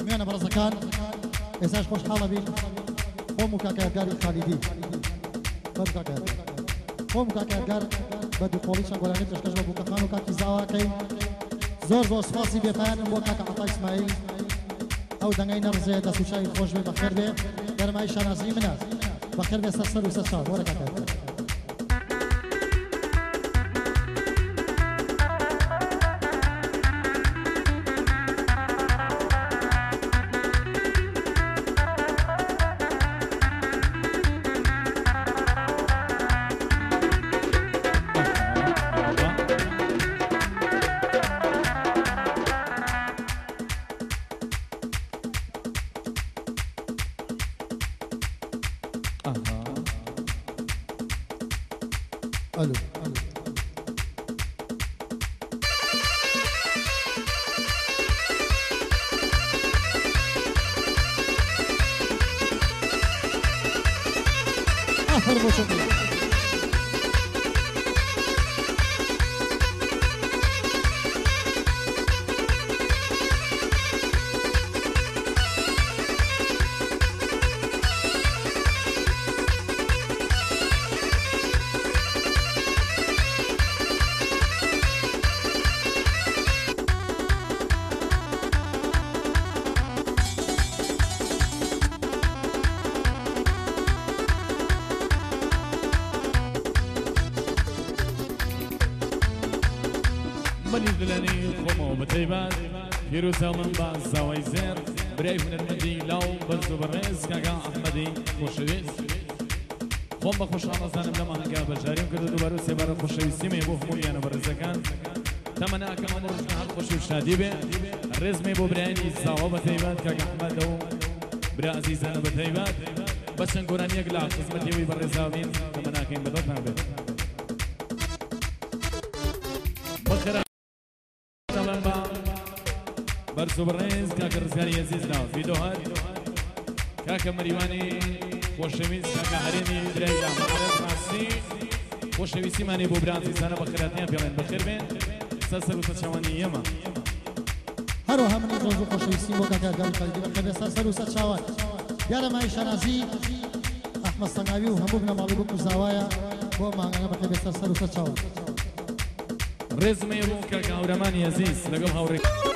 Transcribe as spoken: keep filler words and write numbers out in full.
دەمیانە بەڕێزەکان ئێستاش خۆشحاڵە بین خۆم و کاکە یادگاری خالیدی بەم کاکە خۆم و کاکە یادگار بە دووقۆڵی چەنگۆرانی پێشکەش بە بووکەخان و کاکی زاواکەین زۆر زۆر سپاسی بێپایانم بۆ کاکە عەتای ئیسماعیل ئەو دەنگەی نەڕزێ دەست و چاوی خۆش بێ بەخێر بێ گەرمایی شانازی منە بەخێر بێ سەر و سەر چاو وەرە کاکە الو آخر بوشوكي ملي دلاني خمو بتيبات فيروسا من باز زاوي زير بريف من المدي لو بزو بريز كاكا احمدي خوشويس خم بخوش رمضان لما هنگا بجاريم كدو دوبارو سيبارو خوشويسي مي بو هموني انا برزكان تمنا كما مرشنا هر خوشو شادي بي الرزمي بو برياني زاو بتيبات كاكا احمد و برا عزيزانا بتيبات بس نقولان يقلع خزمتي وي برزاوين تمنا كين بدتنا بي بخير برسو برنز كاكا رزقاني عزيزنا فيديو هاد كاكا مريواني خوشويس كاكا حريمي دريلا معرض ناسي خوشويسي ماني بو برانزي سانا بخيراتنيا بيالين بخير بين سلسل و سچاواني يما هروها من روزو خوشويسي بو كاكا يادگاری خالیدی بخير بين سلسل و سچاوان گەرمایی شانازی ئەحمەد سەنگاوی و هەموو بنە ماڵی بووک و زاوایە بۆ مانگانە بخير بين سلسل و سچاوان رزمي بو كاكا هورماني عزيز لقل هوري